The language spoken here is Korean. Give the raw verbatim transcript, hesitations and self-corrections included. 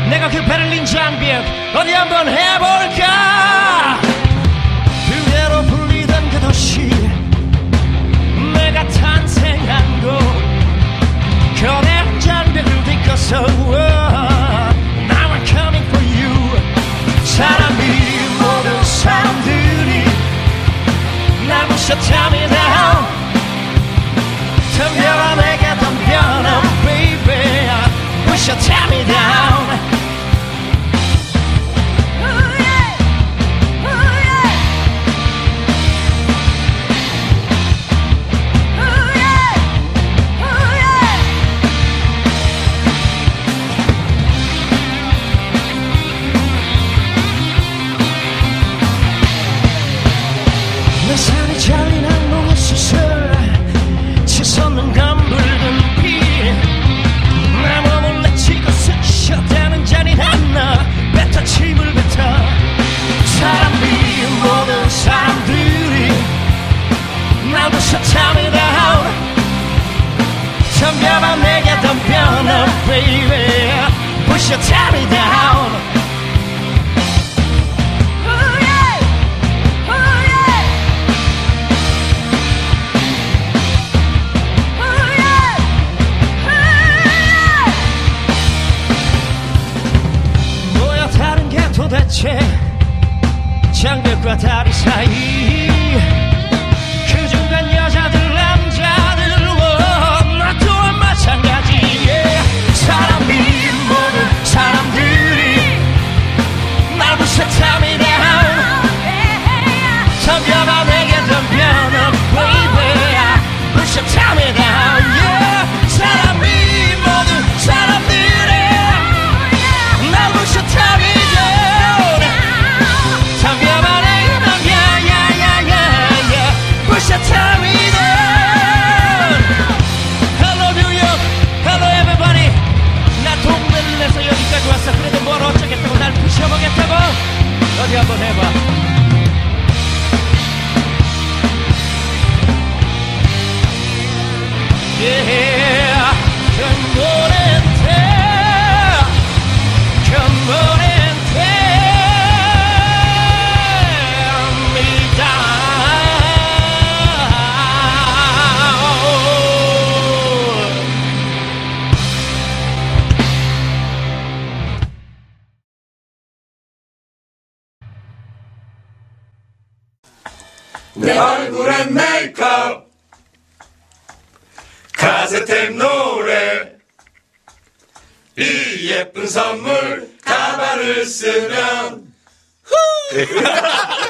내가 그 베를린 장벽 어디 한번 해볼까. 그대로 불리던 그 도시 내가 탄생한 곳 거대한 장벽을 딛고서 Now I'm coming for you. 사람이 모든 사람들이 날 부셔 tell me down. 덤벼라 내게 덤벼라 baby 부셔 tell me down. 내 산이 잘린 항목의 수술 치솟는 감붉은 피 내 몸을 내치고 스쳐대는 잔인한 나 뱉어 침을 뱉어. 사람이 모든 사람들이 날 부셔 tell me down. 덤벼봐 내게 덤벼라 baby 부셔 tell me down. 도대체 장벽과 다리 사이 그 중간 여자들 남자들 나 또한 마찬가지. 사람이 모든 사람들이 날 부셔 tell me down. 덤벼봐 내게 덤벼라 baby 부셔 tell me down. yeah. 사람이 모든 사람들이 날 부셔 tell me down. Push your time down. Hello New York, hello everybody. 나 동네를 내서 여기까지 왔어. 그래도 뭘 어쩌겠다고 날 부셔보겠다고. 어디 한번 해봐. Yeah, come on and tell, come on and tell me down. 내 얼굴엔 메이크업 카세테이프 노래 이 예쁜 선물 가발을 쓰면 후